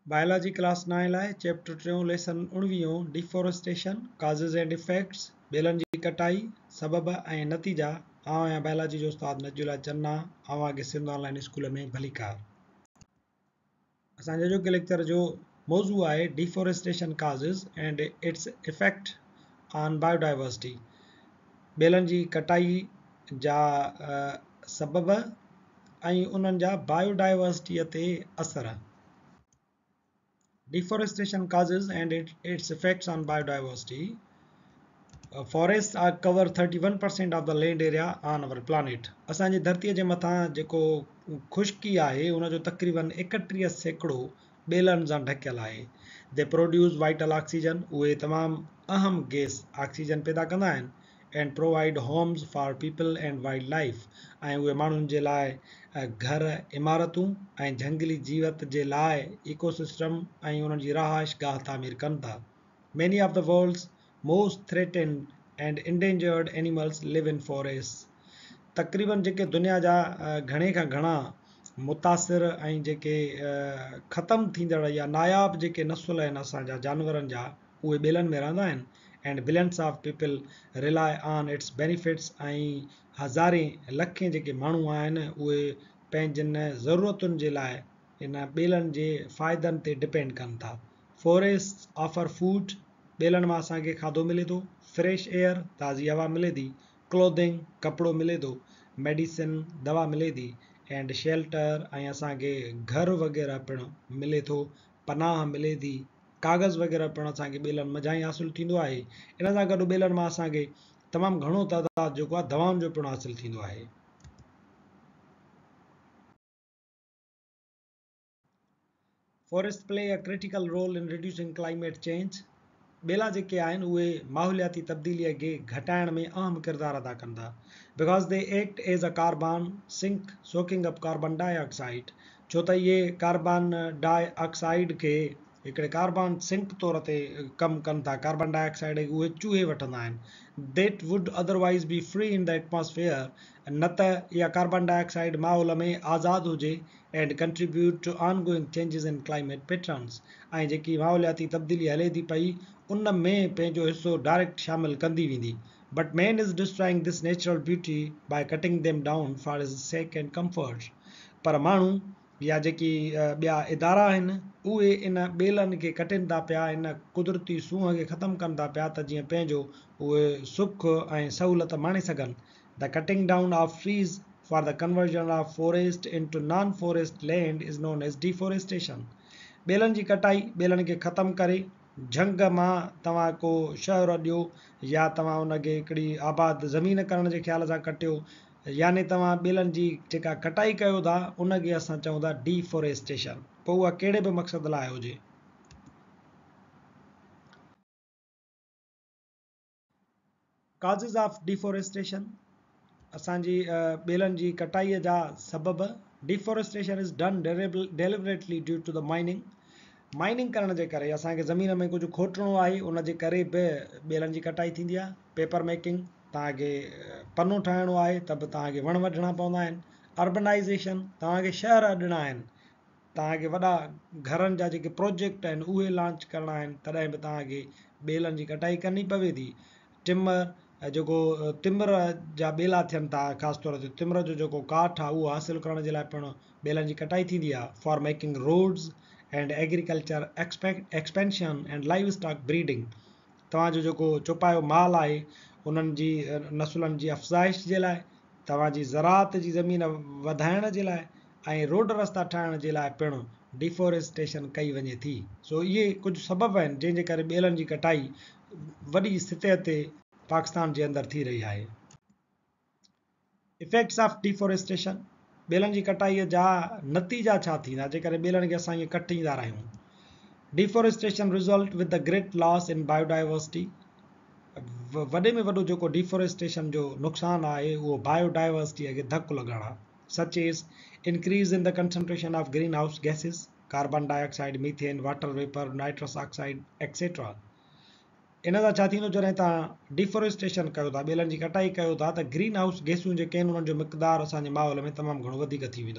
Biology class 9 लाइ chapter 3 lesson 19 deforestation causes and effects बेलन जी कटाई सबब ऐं नतीजा आउं आहियां बायोलॉजी जो उस्ताद नजूला चन्ना आउं आगे सिंध ऑनलाइन स्कूल में भलीकार असांजे अॼोके लेक्चर जो मौज़ू आहे deforestation causes and its effect on biodiversity बेलन जी कटाई जा सबब ऐं उन्हनि जा बायोडाइवर्सिटीअ ते असर Deforestation causes and its effects on biodiversity. Forests are cover 31% of the land area on our planet. असांजी धरतीअ जे मथां जेको खुश्की आहे उन जो तक़रीबन 31% ॿेलनि सां ढकियल आहे. They produce vital oxygen. उहे तमामु अहम गैस ऑक्सीजन पैदा कंदा आहिनि and provide homes for people and wildlife. ऐं उहे माण्हुनि जे लाइ घर इमारतूं ऐं झंगली जीवत जे लाइ इकोसिस्टम ऐं उन्हनि जी रहाइश गाह तामीर कनि था. Many of the world's most threatened and endangered animals live in forests. तक़रीबन जेके दुनिया जा घणे खां घणा मुतासिर ऐं जेके ख़तमु थींदड़ या नायाब जेके नसुल आहिनि असांजा जानवरनि जा उहे ॿेलनि में रहंदा आहिनि and billions of people rely on its benefits ऐं हज़ारे लखे जेके माण्हू आहिनि उहे पंहिंजनि ज़रूरतुनि जे लाइ इन ॿेलनि जे फ़ाइदनि ते डिपेंड कनि था. Forests offer food. ॿेलनि मां असांखे खाधो मिले थो, फ्रेश एयर ताज़ी हवा मिले थी, क्लोथिंग कपिड़ो मिले थो, मेडिसिन दवा मिले थी एंड शेल्टर ऐं असांखे घर वग़ैरह पिणु मिले थो, पनाह मिले थी, कागज़ वग़ैरह पिणु असांखे ॿेलनि मज़ा ई हासिलु थींदो आहे. इन सां गॾु ॿेलनि मां असांखे तमामु घणो तइदाद जेको आहे दवाउनि जो पिणु हासिलु थींदो आहे. Forests play a critical role in reducing climate change. ॿेला जेके आहिनि उहे माहौलियाती तब्दीलीअ खे घटाइण में अहम किरदारु अदा कंदा because they act as a carbon sink soaking up carbon dioxide. छो त इहे कार्बन डाइऑक्साइड खे हिकिड़े कार्बन सिंक तौर ते कमु कनि था. कार्बन डाइऑक्साइड उहे चूहे वठंदा आहिनि. That would otherwise be free in the atmosphere. न त इहा कार्बन डाइऑक्साइड माहौल में आज़ादु हुजे and contribute to ongoing changes in climate patterns. ऐं जेकी माहौलियाती तब्दीली हले थी पई उन में पंहिंजो हिसो डायरेक्ट शामिलु कंदी वेंदी. But man is destroying this natural beauty by cutting them down for his sake and comfort. पर माण्हू या जेकी ॿिया इदारा आहिनि उहे इन ॿेलनि खे कटनि था पिया, इन कुदरती सूंहं खे ख़तमु कनि था पिया त जीअं पंहिंजो उहे सुख ऐं सहूलियत माणे सघनि. The cutting down of trees for the conversion of forest into non-forest land is known as deforestation. ॿेलनि जी कटाई ॿेलनि खे ख़तमु करे झंग मां तव्हां को शहर ॾियो या तव्हां उनखे हिकिड़ी आबाद ज़मीन करण जे ख़्याल सां कटियो यानी तव्हां ॿेलनि जी जेका कटाई कयो था उनखे असां चऊं था डिफोरेस्टेशन. पोइ उहा कहिड़े बि मक़सद लाइ हुजे. Causes of deforestation. असांजी ॿेलनि जी कटाईअ जा सबब. Deforestation is done deliberately due to the mining. Mining करण जे करे असांखे ज़मीन में कुझु खोटणो आहे उन जे करे बि ॿेलनि जी कटाई थींदी आहे. पेपर मेकिंग तव्हांखे पनो ठाहिणो आहे त बि तव्हांखे वण वढणा पवंदा आहिनि. अर्बनाइज़ेशन तव्हांखे शहर ॾिना आहिनि, तव्हांखे वॾा घरनि जा जेके प्रोजेक्ट आहिनि उहे लॉन्च करणा आहिनि तॾहिं बि तव्हांखे ॿेलनि जी कटाई करणी पवे थी. टिम्बर जेको तिमिर जा ॿेला थियनि था ख़ासि तौर ते तिमिर जो जेको काठ आहे उहो हासिलु करण जे लाइ पिणु ॿेलनि जी कटाई थींदी आहे. For making roads and agriculture expansion and livestock breeding. तव्हांजो जेको चुपायो माल आहे उन्हनि जी नसुलनि जी अफ़ज़ाइश जे लाइ, तव्हांजी ज़राअत जी ज़मीन वधाइण जे लाइ ऐं रोड रस्ता ठाहिण जे लाइ पिणु डिफोरेस्टेशन कई वञे थी. सो इहे कुझु सबब आहिनि जंहिंजे करे ॿेलनि जी कटाई वॾी सतह ते पाकिस्तान जे अंदरि थी रही आहे. Effects of deforestation. ॿेलनि जी कटाईअ जा नतीजा छा थींदा जेकॾहिं ॿेलनि खे असां ईअं कटींदा रहियूं. Deforestation result with the great loss in biodiversity. वॾे में वॾो जेको डिफोरेस्टेशन जो नुक़सानु आहे उहो बायोडाइवर्सिटीअ खे धकु लॻणु आहे. Such is increase in the concentration of greenhouse gases, carbon dioxide, methane, water vapour, nitrous oxide etcetera. इन सां छा थींदो जॾहिं तव्हां डिफोरेस्टेशन कयो था, ॿेलनि जी कटाई कयो था त ग्रीन हाउस गैसूं जेके आहिनि उन्हनि जो मिक़दारु असांजे माहौल में तमामु घणो वधीक थी वेंदो.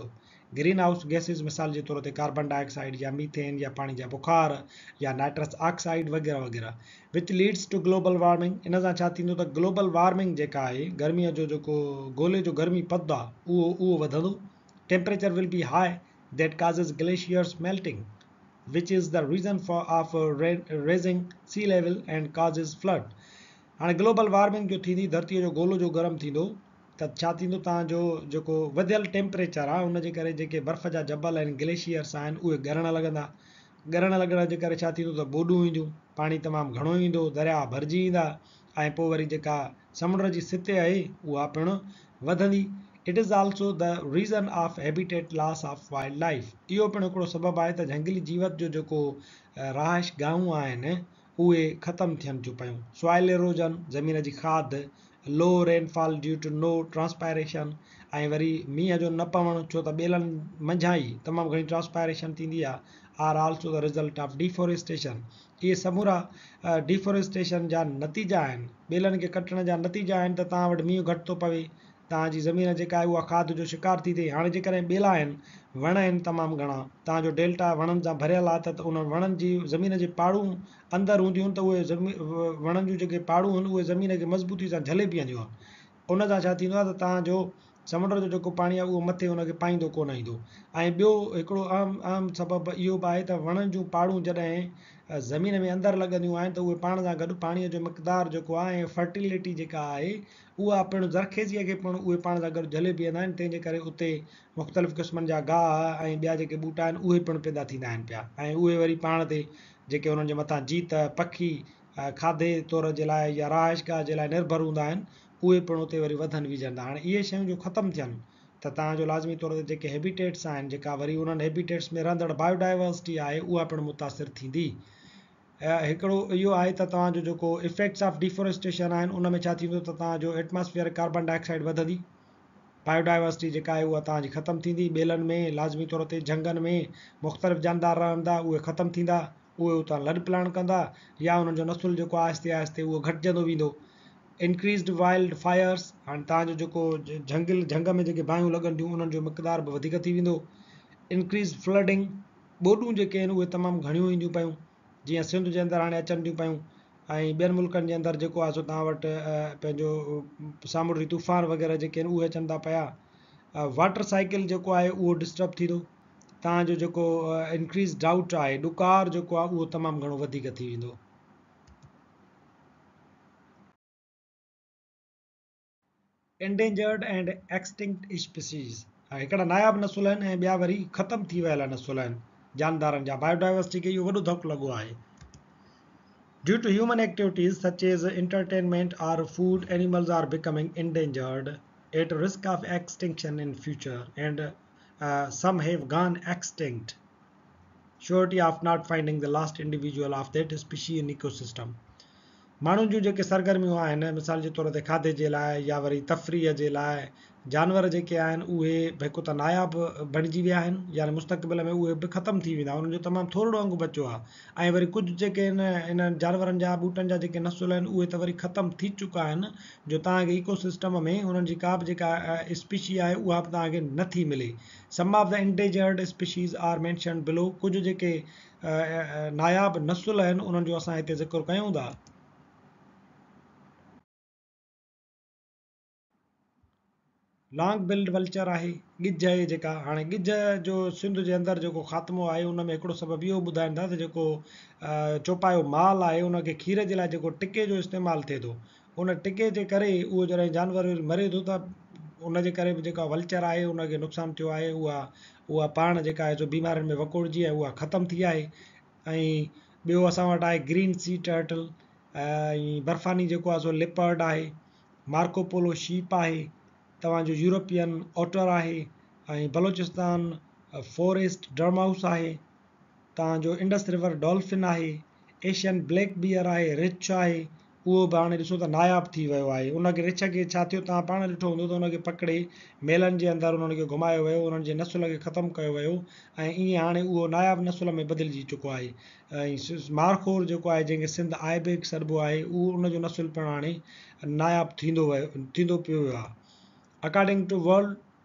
ग्रीन हाउस गैसेस मिसाल जे तौर ते कार्बन डाइऑक्साइड या मीथेन या पाणी जा बुखार या नाइट्रस ऑक्साइड वग़ैरह वग़ैरह, which leads to global warming. इन सां छा थींदो त ग्लोबल वार्मिंग जेका आहे, गर्मीअ जो जेको गोले जो गर्मी पद आहे उहो वधंदो। Temperature will be high that causes glaciers melting, which is the reason of raising sea level and causes flood। हाणे ग्लोबल वार्मिंग जो थींदी, धरतीअ जो गोलो जो गरम थींदो त छा थींदो, तव्हांजो जेको वधियल टेम्परेचर आहे उनजे करे जेके बर्फ़ जा जबल आहिनि, ग्लेशियर्स आहिनि, उहे ॻरणु लॻंदा। ॻरणु लॻण जे करे छा थींदो त ॿोॾियूं ईंदियूं, पाणी तमामु घणो ईंदो, दरिया भरिजी ईंदा, ऐं पोइ वरी जेका समुंड जी सिथि आहे उहा पिणु वधंदी। It is also the reason of habitat loss of wildlife. इहो पिणु हिकिड़ो सबबु आहे त झंगली जीवत जो जेको रहाइश गाहूं आहिनि उहे ख़तमु थियनि थियूं पियूं। सॉइल एरोजन, ज़मीन जी खाद, low rainfall due to no transpiration, ऐं वरी मींहं जो न पवणु छो त ॿेलनि मंझां ई तमामु घणी ट्रांसपायरेशन थींदी आहे, are also the result of deforestation. इहे समूरा डिफोरेस्टेशन जा नतीजा आहिनि, ॿेलनि खे कटण जा नतीजा आहिनि त तव्हां वटि मींहुं घटि थो पवे, तव्हांजी ज़मीन जेका आहे उहा खाद जो शिकार थी थिए। हाणे जेकॾहिं ॿेला आहिनि, वण आहिनि तमामु घणा, तव्हांजो डेल्टा वणनि सां भरियल आहे, त उन वणनि जी ज़मीन जे पाड़ूं अंदरि हूंदियूं आहिनि, त उहे वणनि जूं जेके पाड़ूं आहिनि उहे ज़मीन खे मज़बूती सां झले बीहंदियूं आहिनि। उन सां छा थींदो आहे त तव्हांजो समुंड जो जेको पाणी आहे उहो मथे उनखे पाईंदो कोन ईंदो। ऐं ॿियो हिकिड़ो आम सबबु इहो बि आहे त वणनि जूं पाड़ूं जॾहिं ज़मीन में अंदरि लॻंदियूं आहिनि त उहे पाण सां गॾु पाणीअ जो मक़दारु जेको आहे ऐं फर्टिलिटी जेका आहे उहा पिणु ज़रखेज़ीअ खे पिणु उहे पाण सां गॾु झले बीहंदा आहिनि, तंहिंजे करे उते मुख़्तलिफ़ क़िस्मनि जा गाह ऐं ॿिया जेके ॿूटा आहिनि उहे पिणु पैदा थींदा आहिनि पिया, ऐं उहे वरी पाण ते जेके उन्हनि जे मथां जीत पखी खाधे तौर जे लाइ या रहाइशगाह जे लाइ निर्भर हूंदा आहिनि, उहे पिणु उते वरी वधनि विझंदा। हाणे इहे शयूं जो ख़तमु थियनि त तव्हांजो लाज़मी तौर ते जेके हैबिटेट्स आहिनि, जेका वरी उन्हनि हैबिटेट्स में रहंदड़ बायोडाइवर्सिटी आहे उहा पिणु मुतासिर थींदी। हिकिड़ो इहो आहे त तव्हांजो जेको इफेक्ट्स ऑफ डिफोरेस्टेशन आहिनि उन में छा थींदो त तव्हांजो एटमॉस्फेयर कार्बन डाइऑक्साइड वधंदी, बायोडाइवर्सिटी जेका आहे उहा तव्हांजी ख़तमु थींदी, ॿेलनि में लाज़मी तौर ते झंगनि में मुख़्तलिफ़ जानदार रहंदा उहे ख़तमु थींदा, उहे उतां लॾ पिलाण कंदा, या उन्हनि जो नसुल जेको आहिस्ते आहिस्ते उहो घटिजंदो वेंदो। इंक्रीज़ड वाइल्ड फायर्स, हाणे तव्हांजो जेको झंग में जेके बाहियूं लॻंदियूं उन्हनि जो मक़दार बि वधीक थी वेंदो। इंक्रीज़ फ्लडिंग, ॿोॾियूं जेके आहिनि उहे तमामु घणियूं ईंदियूं पियूं, जीअं सिंध जे अंदरि हाणे अचनि थियूं पियूं, ऐं ॿियनि मुल्कनि जे अंदरि जेको आहे सो तव्हां वटि पंहिंजो सामुंडी तूफ़ान वग़ैरह जेके आहिनि उहे अचनि था पिया। वाटर साइकिल जेको आहे उहो डिस्टर्ब थींदो, तव्हांजो जेको इंक्रीज़ ड्राउट आहे, ॾुकार जेको आहे उहो तमामु घणो वधीक थी वेंदो। एंडेंजर्ड एंड एक्सटिंक्ट स्पीसीज़, हिकिड़ा नायाब नसुल आहिनि ऐं ॿिया वरी ख़तमु थी वियल नसुल आहिनि जानदारनि जा, बायोडाइवर्सिटी खे इहो वॾो धकु लॻो आहे। Due to human activities such as entertainment or food, animals are becoming endangered, at risk of extinction in future, and some have gone extinct, surety of not finding the last individual of that species in ecosystem। माण्हुनि जूं जेके सरगर्मियूं आहिनि, मिसाल जे तौर ते खाधे जे लाइ या वरी तफ़रीह जे लाइ, जानवर जेके आहिनि उहे हिकु त नायाब बणिजी विया आहिनि, यानी मुस्तक़बिल में उहे बि ख़तमु थी वेंदा, उन्हनि जो तमामु थोरो अंगु बचियो आहे, ऐं वरी कुझु जेके इन्हनि जानवरनि जा ॿूटनि जा जेके नसुल आहिनि उहे त वरी ख़तमु थी चुका आहिनि, जो तव्हांखे इकोसिस्टम में उन्हनि जी का बि जेका स्पीशी आहे उहा बि तव्हांखे नथी मिले। Some of the endangered species are mentioned below, कुझु जेके नायाब नसुल आहिनि उन्हनि जो असां हिते ज़िक्र कयूं था। लॉन्ग बिल्ड वल्चर आहे, गिज आहे जेका, हाणे गिज जो सिंध जे अंदरि जेको ख़ात्मो आहे उन में हिकिड़ो सबबु इहो ॿुधाइनि था त जेको चौपायो माल आहे उनखे खीर जे लाइ जेको टिके जो इस्तेमालु थिए थो, उन टिके जे करे उहो जॾहिं जानवर मरे थो त उनजे करे बि जेका वल्चर आहे उनखे नुक़सानु थियो आहे, उहा पाण जेका आहे सो बीमारियुनि में वकोड़जी आहे, उहा ख़तमु थी आहे। ऐं ॿियो असां वटि आहे ग्रीन सी टर्टल, ऐं बर्फ़ानी जेको आहे सो लिपर्ड आहे, मार्कोपोलो शीप आहे, तव्हांजो यूरोपियन ऑटर आहे, ऐं बलोचिस्तान फॉरेस्ट डर्माउस आहे, तव्हांजो इंडस रिवर डॉल्फिन आहे, एशियन ब्लैक बियर आहे, रिछ आहे, उहो बि हाणे ॾिसो त नायाब थी वियो आहे। उनखे रिछ खे छा थियो, तव्हां पाण ॾिठो हूंदो त उनखे पकिड़े मेलनि जे अंदरि उन्हनि खे घुमायो वियो, उन्हनि जे नसुल खे ख़तमु कयो वियो, ऐं ईअं हाणे उहो नायाब नसुल में बदिलिजी चुको आहे। ऐं मारखोर जेको आहे जंहिंखे सिंध आइबेक सॾिबो आहे, उहो उनजो नसुल पिणु हाणे नायाब थींदो पियो वियो आहे। According to World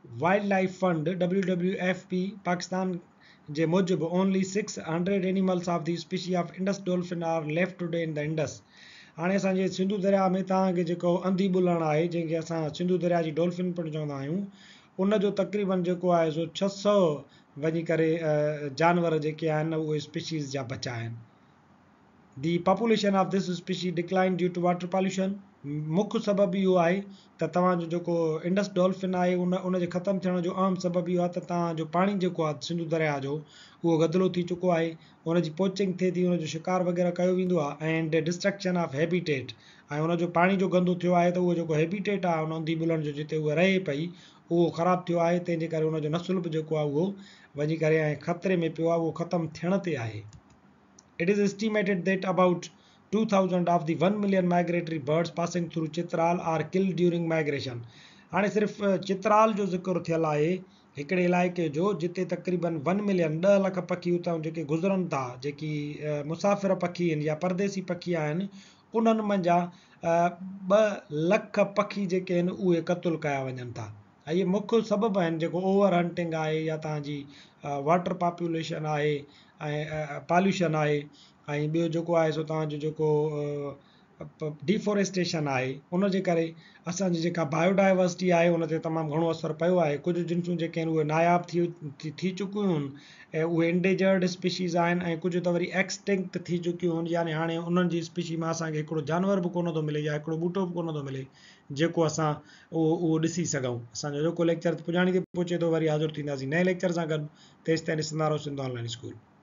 wildlife fund WWF Pakistan जे मूजिबि only 600 animals of the species of Indus dolphin are left today in the Indus. हाणे असांजे सिंधु दरिया में तव्हांखे जेको अंधी ॿुलण आहे जंहिंखे असां सिंधु दरिया जी डॉल्फिन पिणु चवंदा आहियूं, उनजो तक़रीबन जेको आहे सो 600 वञी करे जानवर जेके आहिनि उहे स्पीशीज़ जा बचा आहिनि। The population of this species declined due to water pollution. मुख्य सबबु इहो आहे त तव्हांजो जेको इंडस डॉल्फिन आहे उनजे ख़तमु थियण जो अहम सबबु इहो आहे त तव्हांजो पाणी जेको आहे सिंधु दरिया जो उहो गदिलो थी चुको आहे, उनजी पोचिंग थिए थी, उनजो शिकार वग़ैरह कयो वेंदो आहे एंड डिस्ट्रक्शन ऑफ हैबिटेट, ऐं उनजो पाणी जो गंदो थियो आहे त उहो जेको हैबिटेट आहे उन अंधी ॿुलण जो जिते उहा रहे पई उहो ख़राबु थियो आहे, तंहिंजे करे उनजो नसुल बि जेको आहे उहो वञी करे ऐं ख़तरे में पियो आहे, उहो ख़तमु थियण ते आहे। It is estimated that about 2000 of the 1 million migratory birds passing through Chitral are killed during migration. हाणे सिर्फ़ु चित्राल जो ज़िक्र थियल आहे हिकिड़े इलाइक़े जो जिते तक़रीबन 1 मिलियन 10 लख पखी उतां जेके गुज़रनि था, जेकी मुसाफ़िर पखी आहिनि या परदेसी पखी आहिनि, उन्हनि मंझां 2 लख पखी जेके आहिनि उहे क़तलु कया वञनि था। ऐं इहे मुख्य सबबु आहिनि जेको ओवर हंटिंग आहे या तव्हांजी वाटर पॉपुलेशन आहे ऐं पॉल्यूशन आहे, ऐं ॿियो जेको आहे सो तव्हांजो जेको डिफोरेस्टेशन आहे, उनजे करे असांजी जेका बायोडाइवर्सिटी आहे उन ते तमामु घणो असरु पियो आहे। कुझु जिन्सूं जेके आहिनि उहे नायाब थी चुकियूं आहिनि ऐं उहे इंडेजर्ड स्पीशीज़ आहिनि, ऐं कुझु त वरी एक्सटिंक्ट थी चुकियूं आहिनि, यानी हाणे उन्हनि जी स्पीशी मां असांखे हिकिड़ो जानवर बि कोन थो मिले या हिकिड़ो ॿूटो बि कोन थो मिले जेको असां उहो ॾिसी सघूं। असांजो जेको लेक्चर पुॼाणी ते पहुचे थो, वरी हाज़ुर थींदासीं नए लेक्चर सां गॾु। तेसिताईं ॾिसंदा रहो सिंधु ऑनलाइन स्कूल।